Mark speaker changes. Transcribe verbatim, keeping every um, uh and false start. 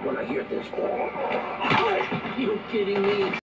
Speaker 1: when I hear this. Are you kidding me?